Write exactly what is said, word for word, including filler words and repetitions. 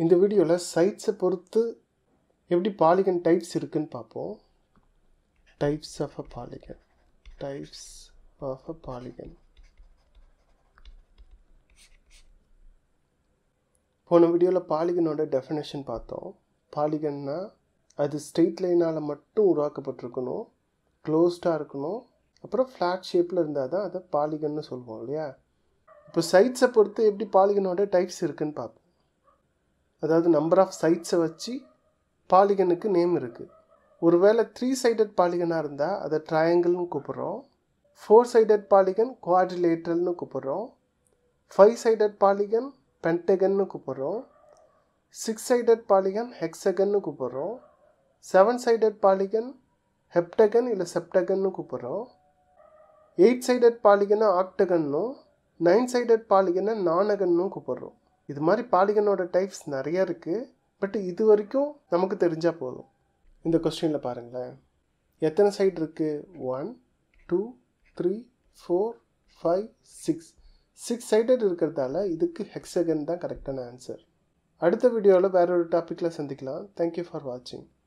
இந்த வீடியோவில் சைட்ஸை பொறுத்து எப்படி பாலிகன் டைப்ஸ் இருக்குன்னு பார்ப்போம். Types of a polygon types of a polygon போன வீடியோவில் பாலிகனோட டெஃபினேஷன் பார்த்தோம். பாலிகன்னா அது ஸ்ட்ரெயிட் லைனால் மட்டும் உருவாக்கப்பட்டிருக்கணும், க்ளோஸ்டாக இருக்கணும், அப்புறம் ஃப்ளாட் ஷேப்பில் இருந்தால் தான் அதை பாலிகன்னு சொல்லுவோம் இல்லையா. இப்போ சைட்ஸை பொறுத்து எப்படி பாலிகனோட டைப்ஸ் இருக்குன்னு பார்ப்போம். அதாவது நம்பர் ஆஃப் சைட்ஸை வச்சு பாலிகனுக்கு நேம் இருக்குது. ஒருவேளை த்ரீ சைடட் பாலிகனாக இருந்தால் அதை ட்ரையாங்கிள்னு கூப்பிட்றோம். ஃபோர் சைடட் பாலிகன் குவாட்ரிலேட்ரல்னு கூப்பிட்றோம். ஃபைவ் சைடட் பாலிகன் பென்டகன்னு கூப்பிட்றோம். சிக்ஸ் சைடட் பாலிகன் ஹெக்ஸகன்னு கூப்பிட்றோம். செவன் சைடட் பாலிகன் ஹெப்டகன் இல்லை செப்டகன்னு கூப்பிட்றோம். எயிட் சைடட் பாலிகனை ஆக்டகன்னும் நைன் சைடட் பாலிகனை நானகன்னும் கூப்பிட்றோம். இது மாதிரி பாலிகனோட டைப்ஸ் நிறைய இருக்குது. பட் இது வரைக்கும் நமக்கு தெரிஞ்சால் போதும். இந்த கொஸ்டினில் பாருங்களேன், எத்தனை சைடு இருக்குது? One two three four five six six sided இருக்கிறதால இதுக்கு ஹெக்ஸகன் தான் கரெக்டான ஆன்சர். அடுத்த வீடியோவில் வேற ஒரு டாப்பிக்கில் சந்திக்கலாம். தேங்க்யூ ஃபார் வாட்சிங்.